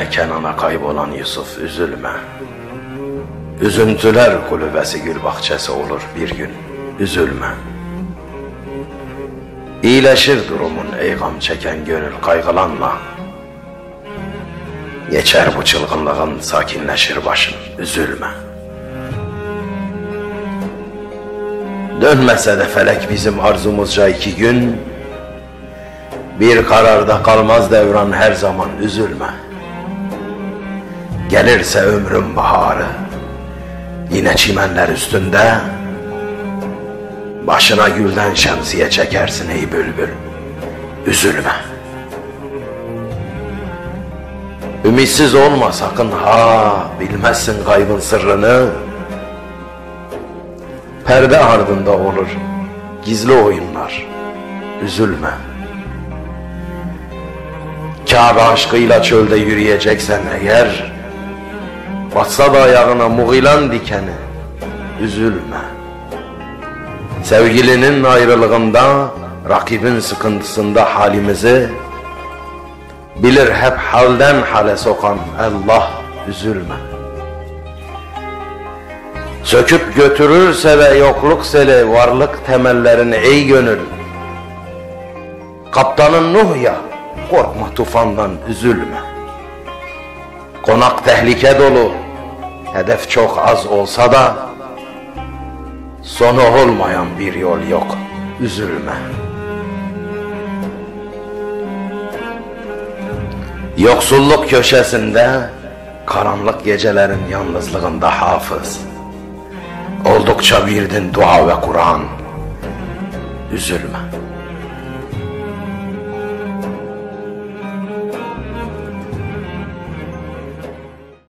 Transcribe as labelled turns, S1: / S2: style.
S1: Gece Kenan'a kaybolan Yusuf üzülme. Üzüntüler kulübesi gül bahçesi olur bir gün, üzülme. İyileşir durumun ey gam çeken gönül kaygılanma. Geçer bu çılgınlığın sakinleşir başın, üzülme. Dönmese de felek bizim arzumuzca 2 gün, bir kararda kalmaz devran her zaman, üzülme. Gelirse ömrün baharı, yine çimenler üstünde, başına gülden şemsiye çekersin ey bülbül, üzülme. Ümitsiz olma sakın ha, bilmezsin kaybın sırrını. Perde ardında olur gizli oyunlar, üzülme. Kabe aşkıyla çölde yürüyeceksen eğer, batsa da ayağına muğilan dikeni, üzülme. Sevgilinin ayrılığında, rakibin sıkıntısında halimizi bilir hep halden hale sokan Allah, üzülme. Söküp götürürse de yokluk seli varlık temellerini ey gönül. Kaptanın Nuh ya, korkma tufandan, üzülme. Konak tehlike dolu, hedef çok az olsa da sonu olmayan bir yol yok, üzülme. Yoksulluk köşesinde, karanlık gecelerin yalnızlığında hafız. Oldukça birdin dua ve Kur'an, üzülme.